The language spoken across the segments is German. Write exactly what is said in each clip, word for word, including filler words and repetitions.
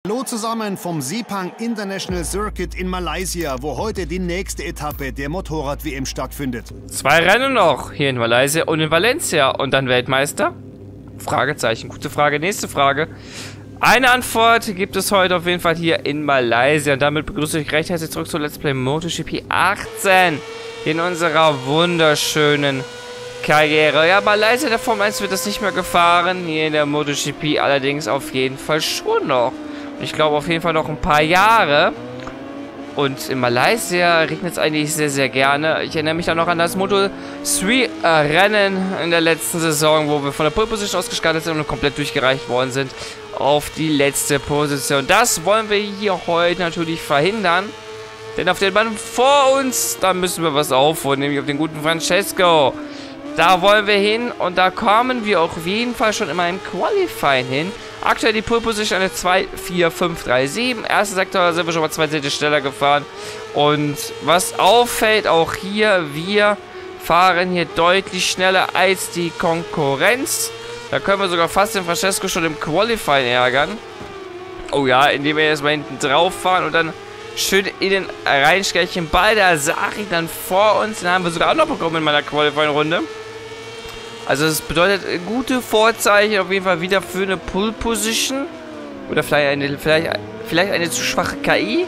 Hallo zusammen vom Sepang International Circuit in Malaysia, wo heute die nächste Etappe der Motorrad-W M stattfindet. Zwei Rennen noch, hier in Malaysia und in Valencia. Und dann Weltmeister? Fragezeichen, gute Frage. Nächste Frage. Eine Antwort gibt es heute auf jeden Fall hier in Malaysia. Und damit begrüße ich recht herzlich zurück zu Let's Play MotoGP achtzehn in unserer wunderschönen Karriere. Ja, Malaysia der Formel eins wird das nicht mehr gefahren. Hier in der MotoGP allerdings auf jeden Fall schon noch. Ich glaube auf jeden Fall noch ein paar Jahre. Und in Malaysia regnet es eigentlich sehr, sehr gerne. Ich erinnere mich dann noch an das Moto drei Rennen in der letzten Saison, wo wir von der Pole Position aus gestartet sind und komplett durchgereicht worden sind auf die letzte Position. Das wollen wir hier heute natürlich verhindern. Denn auf den Mann vor uns, da müssen wir was aufholen, nämlich auf den guten Francesco. Da wollen wir hin und da kommen wir auch auf jeden Fall schon immer im Qualifying hin. Aktuell die Pole Position eine zwei, vier, fünf, drei, sieben. Erster Sektor sind wir schon mal zwei Zehntel schneller gefahren. Und was auffällt, auch hier, wir fahren hier deutlich schneller als die Konkurrenz. Da können wir sogar fast den Francesco schon im Qualifying ärgern. Oh ja, indem wir erstmal hinten drauf fahren und dann schön in den reinstechen. Ball, da sah ich dann vor uns. Den haben wir sogar auch noch bekommen in meiner Qualifying-Runde. Also das bedeutet gute Vorzeichen auf jeden Fall wieder für eine Pole Position. Oder vielleicht eine, vielleicht, vielleicht eine zu schwache K I.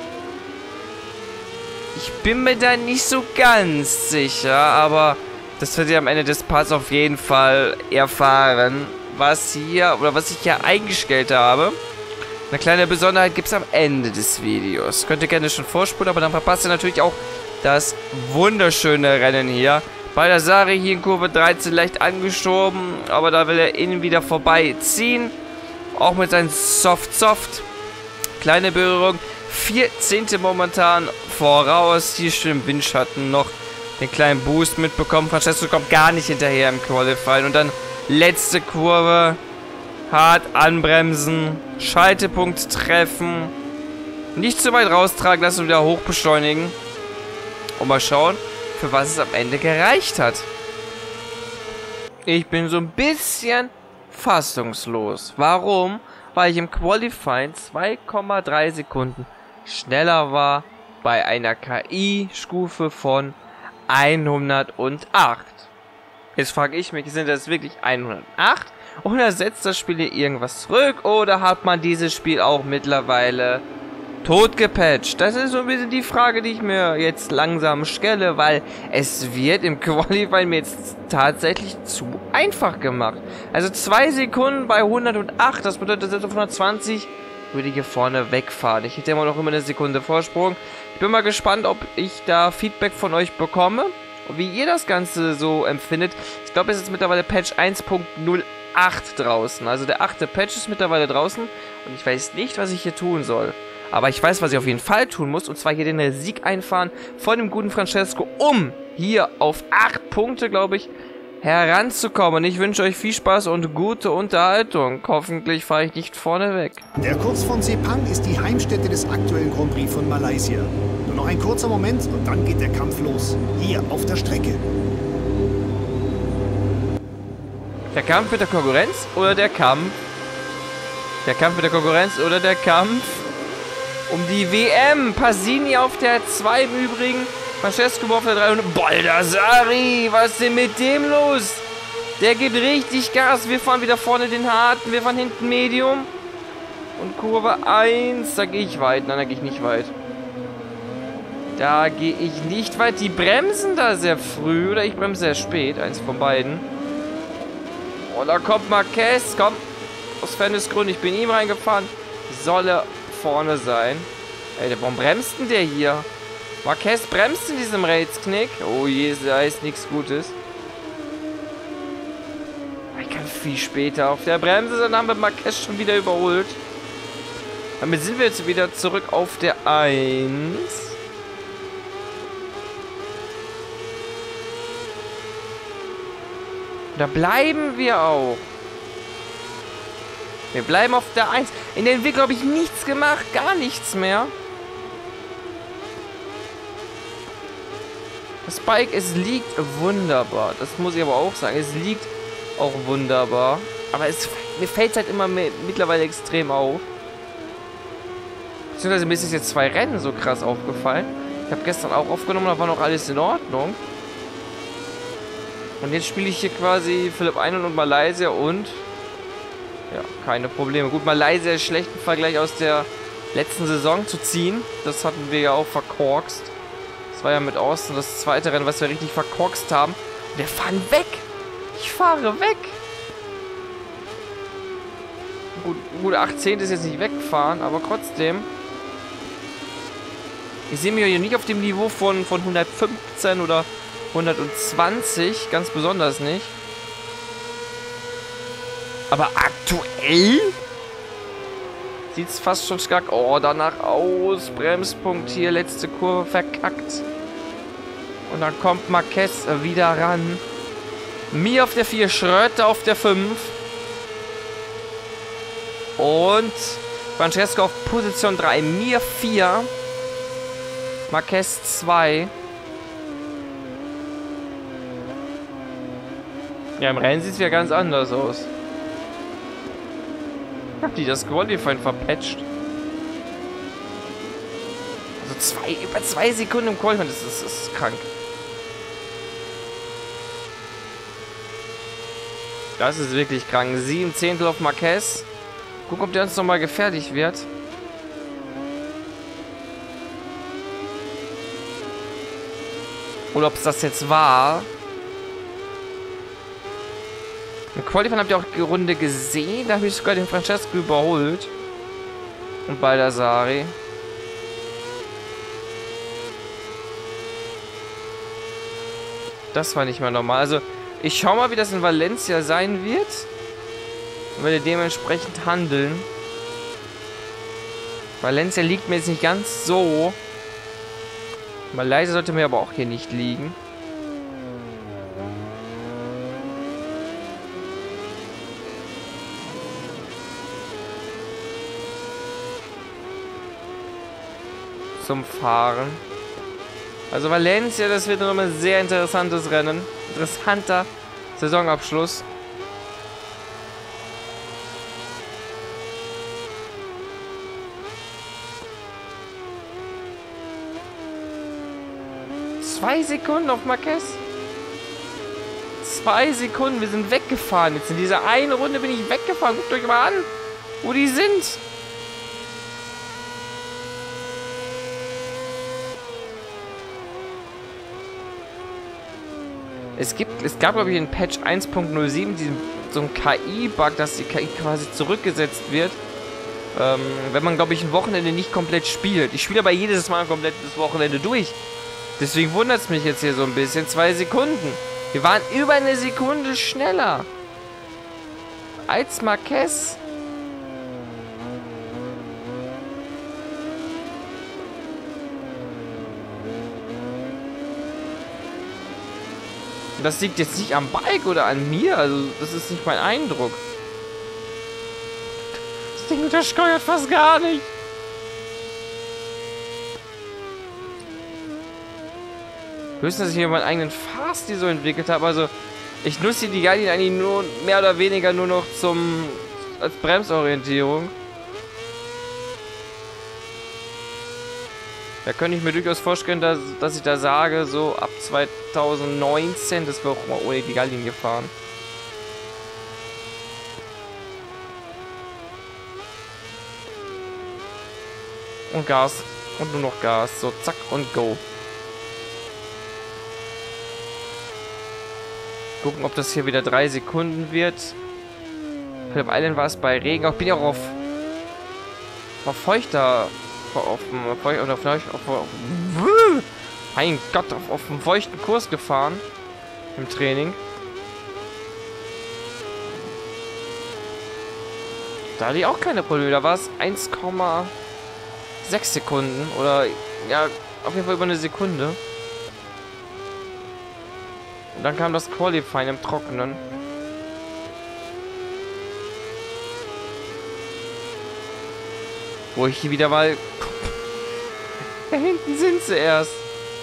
Ich bin mir da nicht so ganz sicher, aber das wird ihr am Ende des Parts auf jeden Fall erfahren, was hier, oder was ich hier eingestellt habe. Eine kleine Besonderheit gibt es am Ende des Videos. Könnt ihr gerne schon vorspulen, aber dann verpasst ihr natürlich auch das wunderschöne Rennen hier. Baldassarri hier in Kurve dreizehn leicht angeschoben, aber da will er innen wieder vorbeiziehen. Auch mit seinem Soft-Soft. Kleine Berührung. vier Zehntel momentan voraus. Hier schön im Windschatten noch den kleinen Boost mitbekommen. Francesco kommt gar nicht hinterher im Qualifying. Und dann letzte Kurve. Hart anbremsen. Schaltepunkt treffen. Nicht zu weit raustragen lassen und wieder hoch beschleunigen. Und mal schauen, für was es am Ende gereicht hat. Ich bin so ein bisschen fassungslos. Warum? Weil ich im Qualifying zwei Komma drei Sekunden schneller war bei einer K I-Stufe von hundertacht. Jetzt frage ich mich, sind das wirklich hundertacht? Oder setzt das Spiel hier irgendwas zurück? Oder hat man dieses Spiel auch mittlerweile tot gepatcht? Das ist so ein bisschen die Frage, die ich mir jetzt langsam stelle, weil es wird im Qualifying mir jetzt tatsächlich zu einfach gemacht. Also zwei Sekunden bei hundertacht, das bedeutet, selbst auf hundertzwanzig würde ich hier vorne wegfahren. Ich hätte immer noch immer eine Sekunde Vorsprung. Ich bin mal gespannt, ob ich da Feedback von euch bekomme, wie ihr das Ganze so empfindet. Ich glaube, es ist mittlerweile Patch eins Punkt null acht draußen. Also der achte Patch ist mittlerweile draußen und ich weiß nicht, was ich hier tun soll. Aber ich weiß, was ich auf jeden Fall tun muss. Und zwar hier den Sieg einfahren von dem guten Francesco, um hier auf acht Punkte, glaube ich, heranzukommen. Ich wünsche euch viel Spaß und gute Unterhaltung. Hoffentlich fahre ich nicht vorne weg. Der Kurs von Sepang ist die Heimstätte des aktuellen Grand Prix von Malaysia. Nur noch ein kurzer Moment und dann geht der Kampf los. Hier auf der Strecke. Der Kampf mit der Konkurrenz oder der Kampf? Der Kampf mit der Konkurrenz oder der Kampf um die W M. Pasini auf der zwei im Übrigen. Francesco auf der drei und Baldassarri. Was ist denn mit dem los? Der gibt richtig Gas. Wir fahren wieder vorne den harten. Wir fahren hinten Medium. Und Kurve eins. Da gehe ich weit. Nein, da gehe ich nicht weit. Da gehe ich nicht weit. Die bremsen da sehr früh. Oder ich bremse sehr spät. Eins von beiden. Und da kommt Marquez. Komm. Aus Fairnessgründen. Ich bin ihm reingefahren. Soll er vorne sein. Ey, warum bremst denn der hier? Marquez bremst in diesem Race-Knick. Oh je, da ist nichts Gutes. Ich kann viel später auf der Bremse. Dann haben wir Marquez schon wieder überholt. Damit sind wir jetzt wieder zurück auf der eins. Da bleiben wir auch. Wir bleiben auf der eins. In der Entwicklung habe ich nichts gemacht. Gar nichts mehr. Das Bike, es liegt wunderbar. Das muss ich aber auch sagen. Es liegt auch wunderbar. Aber es, mir fällt es halt immer mehr, mittlerweile extrem auf. Beziehungsweise mir ist es jetzt zwei Rennen so krass aufgefallen. Ich habe gestern auch aufgenommen, da war noch alles in Ordnung. Und jetzt spiele ich hier quasi Philipp Island und Malaysia und... Ja, keine Probleme. Gut, Malaysia ist schlecht im Vergleich aus der letzten Saison zu ziehen. Das hatten wir ja auch verkorkst. Das war ja mit Austin das zweite Rennen, was wir richtig verkorkst haben. Und wir fahren weg. Ich fahre weg. Gut, gut achtzehn ist jetzt nicht wegfahren, aber trotzdem. Ich sehe mich hier nicht auf dem Niveau von, von hundertfünfzehn oder hundertzwanzig. Ganz besonders nicht. Aber aktuell sieht es fast schon stark. Oh, danach aus. Bremspunkt hier. Letzte Kurve verkackt. Und dann kommt Marquez wieder ran. Mir auf der vier, Schröter auf der fünf. Und Francesco auf Position drei. Mir vier. Marquez zwei. Ja, im Rennen sieht es ja ganz anders aus. Hab die das Qualifying verpatcht. Also zwei, über zwei Sekunden im Qualifying, das ist, das ist krank. Das ist wirklich krank. Sieben Zehntel auf Marquez. Gucken, ob der uns nochmal gefährlich wird. Oder ob es das jetzt war. Im Qualifying habt ihr auch die Runde gesehen. Da habe ich sogar den Francesco überholt. Und Baldassari. Das war nicht mal normal. Also, ich schau mal, wie das in Valencia sein wird. Und werde dementsprechend handeln. Valencia liegt mir jetzt nicht ganz so. Malaysia sollte mir aber auch hier nicht liegen. Zum Fahren. Also Valencia, das wird noch ein sehr interessantes Rennen. Interessanter Saisonabschluss. Zwei Sekunden auf Marquez. Zwei Sekunden, wir sind weggefahren. Jetzt in dieser einen Runde bin ich weggefahren. Guckt euch mal an, wo die sind. Es gibt, es gab, glaube ich, in Patch eins Punkt null sieben diesen, so einen K I-Bug, dass die K I quasi zurückgesetzt wird. Ähm, wenn man, glaube ich, ein Wochenende nicht komplett spielt. Ich spiele aber jedes Mal ein komplettes Wochenende durch. Deswegen wundert es mich jetzt hier so ein bisschen. Zwei Sekunden. Wir waren über eine Sekunde schneller als Marquez. Das liegt jetzt nicht am Bike oder an mir. Also, das ist nicht mein Eindruck. Das Ding untersteuert fast gar nicht. Höchstens, dass ich mir meinen eigenen Fahrstil so entwickelt habe. Also, ich nutze die Guardian eigentlich nur mehr oder weniger nur noch zum als Bremsorientierung. Da könnte ich mir durchaus vorstellen, dass, dass ich da sage, so ab zweitausendneunzehn, dass wir auch mal ohne die Guardian gefahren. Und Gas. Und nur noch Gas. So, zack und go. Gucken, ob das hier wieder drei Sekunden wird. Phillip Island war es bei Regen. Ich bin ja auch auf, auf feuchter... Auf, auf, oder auf, auf, auf, mein Gott, auf, auf einem feuchten Kurs gefahren. Im Training. Da hatte ich auch keine Probleme. Da war es eins Komma sechs Sekunden. Oder, ja, auf jeden Fall über eine Sekunde. Und dann kam das Qualifying im Trockenen. Wo ich hier wieder mal... Da hinten sind sie erst.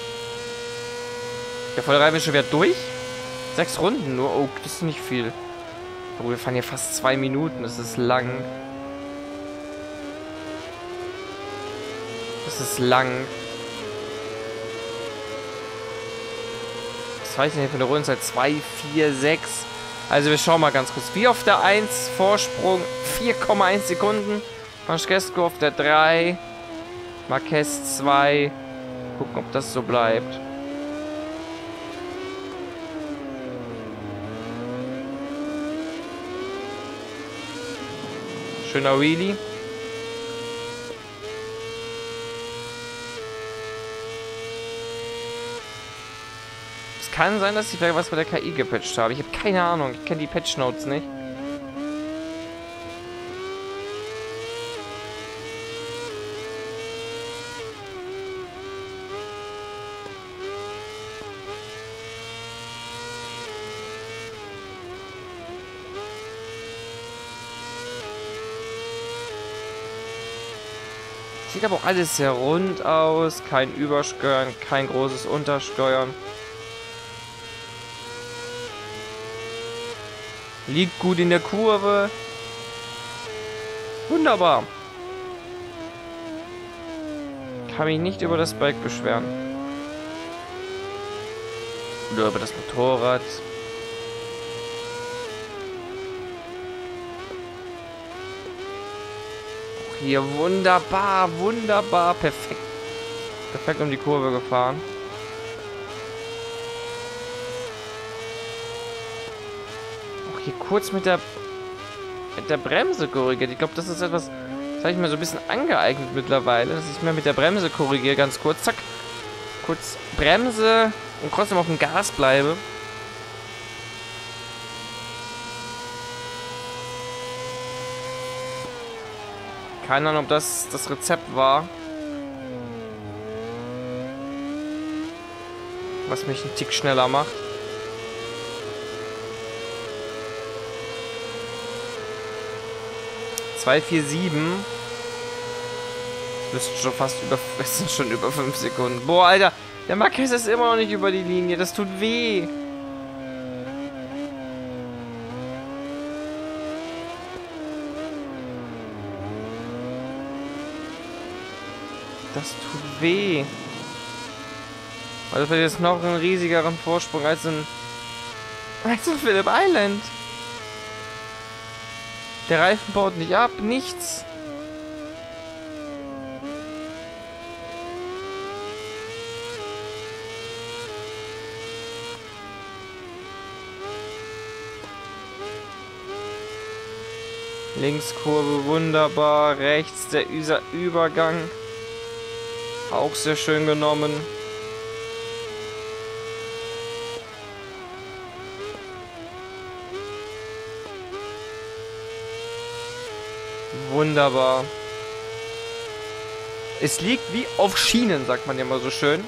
Der Vollreifen ist schon wieder durch. Sechs Runden nur. Oh, das ist nicht viel. Oh, wir fahren hier fast zwei Minuten. Das ist lang. Das ist lang. Was weiß ich denn für eine Rundenzeit? zwei, vier, sechs. Also wir schauen mal ganz kurz. Wie auf der eins Vorsprung. vier Komma eins Sekunden. Francesco auf der drei. Marquez zwei. Gucken, ob das so bleibt. Schöner Wheelie. Es kann sein, dass ich vielleicht was bei der K I gepatcht habe. Ich habe keine Ahnung. Ich kenne die Patch-Notes nicht. Sieht aber auch alles sehr rund aus. Kein Übersteuern, kein großes Untersteuern. Liegt gut in der Kurve. Wunderbar. Kann mich nicht über das Bike beschweren. Oder über das Motorrad. Auch hier wunderbar, wunderbar. Perfekt. Perfekt um die Kurve gefahren. Hier kurz mit der mit der Bremse korrigiert. Ich glaube, das ist etwas, das habe ich mir so ein bisschen angeeignet mittlerweile, dass ich mir mit der Bremse korrigiere, ganz kurz, zack, kurz Bremse und trotzdem auf dem Gas bleibe. Keine Ahnung, ob das das Rezept war, was mich einen Tick schneller macht. zwei vier sieben. Das müssten schon fast über. Das sind schon über fünf Sekunden. Boah, Alter. Der Marquez ist immer noch nicht über die Linie. Das tut weh. Das tut weh. Also wird jetzt noch einen riesigeren Vorsprung als in. Als in Phillip Island. Der Reifen baut nicht ab, nichts. Linkskurve wunderbar, rechts der Übergang. Auch sehr schön genommen. Wunderbar. Es liegt wie auf Schienen, sagt man ja immer so schön.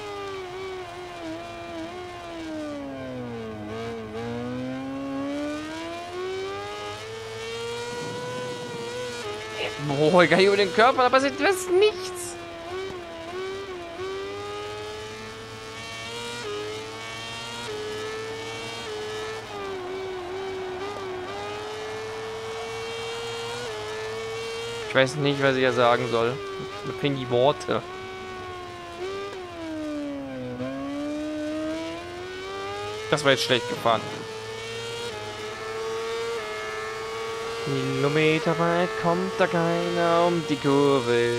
Boah, gar nicht über den Körper, da passiert das nichts. Ich weiß nicht, was ich ja sagen soll. Mir fehlen die Worte. Das war jetzt schlecht gefahren. Kilometer weit kommt da keiner um die Kurve.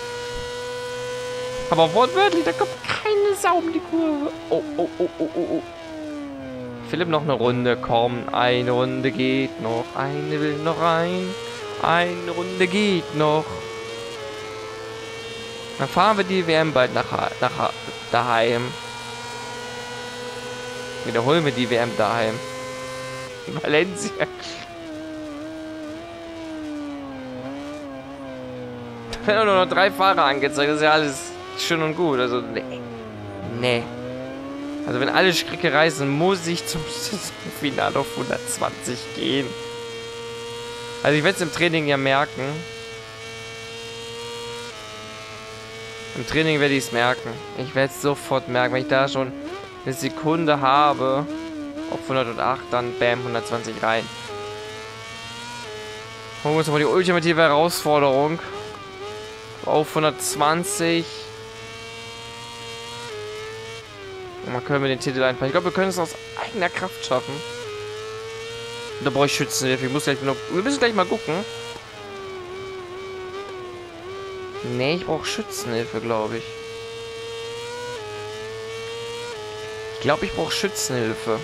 Aber wortwörtlich, da kommt keine Sau um die Kurve. Oh, oh, oh, oh, oh, oh. Philipp, noch eine Runde. Komm, eine Runde geht noch. Eine will noch rein. Eine Runde geht noch. Dann fahren wir die W M bald nach, nach daheim. Wiederholen wir die W M daheim. In Valencia. Da werden nur noch drei Fahrer angezeigt. Das ist ja alles schön und gut. Also, nee. Nee. Also, wenn alle Strecke reisen, muss ich zum Finale auf hundertzwanzig gehen. Also, ich werde es im Training ja merken. Im Training werde ich es merken. Ich werde es sofort merken. Wenn ich da schon eine Sekunde habe, auf hundertacht, dann bam, hundertzwanzig rein. Holen wir uns mal die ultimative Herausforderung. Auf hundertzwanzig. Mal können wir den Titel einfach. Ich glaube, wir können es aus eigener Kraft schaffen. Da brauche ich Schützenhilfe. Ich muss gleich noch. Wir müssen gleich mal gucken. Nee, ich brauche Schützenhilfe, glaube ich. Ich glaube, ich brauche Schützenhilfe.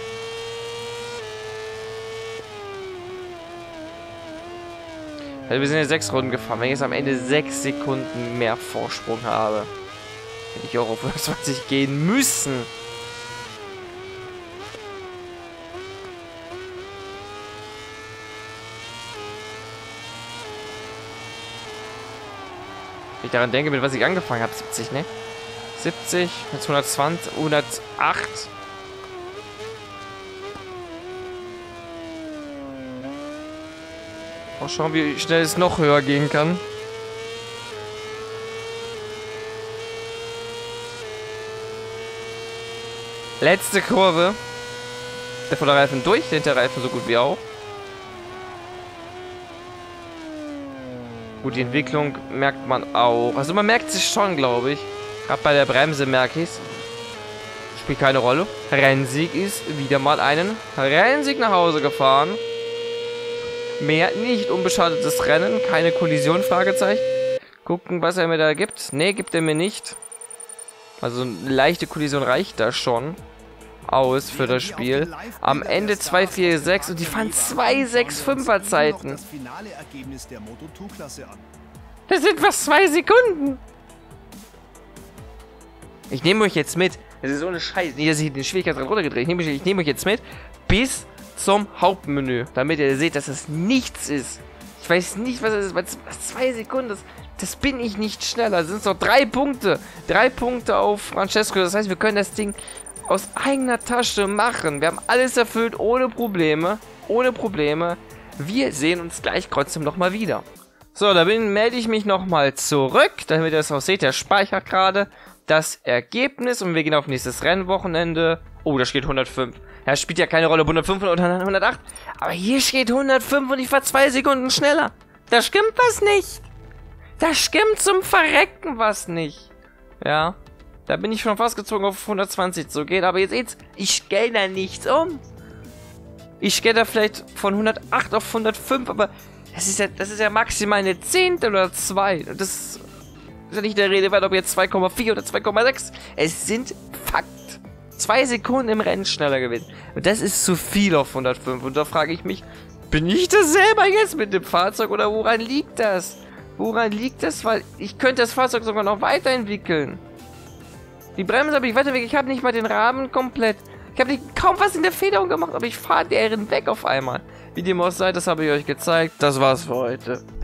Also wir sind ja sechs Runden gefahren. Wenn ich jetzt am Ende sechs Sekunden mehr Vorsprung habe, hätte ich auch auf hundertzwanzig gehen müssen. Wenn ich daran denke, mit was ich angefangen habe, siebzig, ne? siebzig, jetzt hundertzwanzig, hundertacht. Mal schauen, wie schnell es noch höher gehen kann. Letzte Kurve. Der Vorderreifen durch, der Hinterreifen so gut wie auch. Gut, die Entwicklung merkt man auch. Also man merkt sich schon, glaube ich. Gerade bei der Bremse merke ich es. Spielt keine Rolle. Rennsieg ist wieder mal einen Rennsieg nach Hause gefahren. Mehr nicht unbeschadetes Rennen. Keine Kollision, Fragezeichen. Gucken, was er mir da gibt. Ne, gibt er mir nicht. Also eine leichte Kollision reicht da schon aus für das Spiel. Am Ende zwei vier sechs und die fahren zwei sechs fünfer Zeiten. Das sind fast zwei Sekunden. Ich nehme euch jetzt mit. Das ist so eine Scheiße. Nicht, dass ich den Schwierigkeitsgrad runtergedreht. Ich nehme euch, ich nehme euch jetzt mit bis zum Hauptmenü, damit ihr seht, dass es nichts ist. Ich weiß nicht, was es ist, weil zwei Sekunden, das, das bin ich nicht schneller. Das sind doch drei Punkte. Drei Punkte auf Francesco. Das heißt, wir können das Ding aus eigener Tasche machen. Wir haben alles erfüllt, ohne Probleme. Ohne Probleme. Wir sehen uns gleich trotzdem nochmal wieder. So, da bin, melde ich mich nochmal zurück, damit ihr das auch seht. Der speichert gerade das Ergebnis und wir gehen auf nächstes Rennwochenende. Oh, da steht hundertfünf. Ja, spielt ja keine Rolle, hundertfünf oder hundertacht. Aber hier steht hundertfünf und ich war zwei Sekunden schneller. Da stimmt was nicht. Da stimmt zum Verrecken was nicht. Ja, da bin ich schon fast gezogen, auf hundertzwanzig zu gehen. Aber jetzt seht's, ich stelle da nichts um. Ich stelle da vielleicht von hundertacht auf hundertfünf, aber das ist ja, das ist ja maximal eine Zehntel oder zwei. Das ist ja nicht der Rede wert, ob jetzt zwei Komma vier oder zwei Komma sechs. Es sind Fakt. Zwei Sekunden im Rennen schneller gewesen. Und das ist zu viel auf hundertfünf. Und da frage ich mich, bin ich das selber jetzt mit dem Fahrzeug oder woran liegt das? Woran liegt das? Weil ich könnte das Fahrzeug sogar noch weiterentwickeln. Die Bremse habe ich weiterentwickelt. Ich habe nicht mal den Rahmen komplett. Ich habe kaum was in der Federung gemacht, aber ich fahre deren weg auf einmal. Wie dem auch sei, das habe ich euch gezeigt. Das war's für heute.